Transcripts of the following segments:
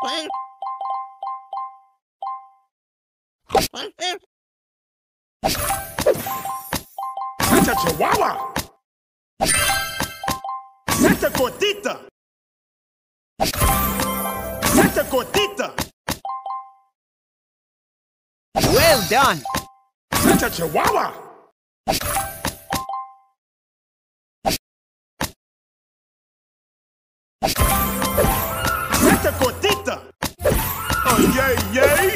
Santa Chihuahua. Santa Gordita. Santa Gordita. Well done. Santa Chihuahua. Santa Gordita. Oh, yay, yay.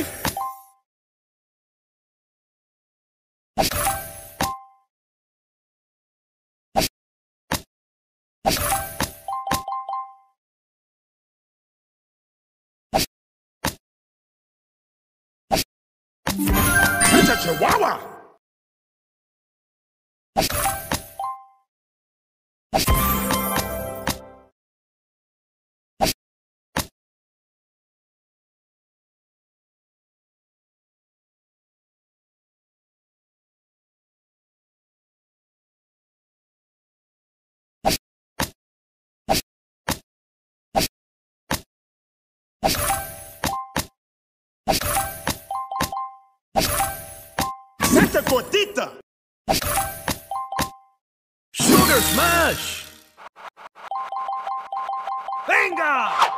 Santa Chihuahua. Santa Gordita. Sugar Smash! Venga!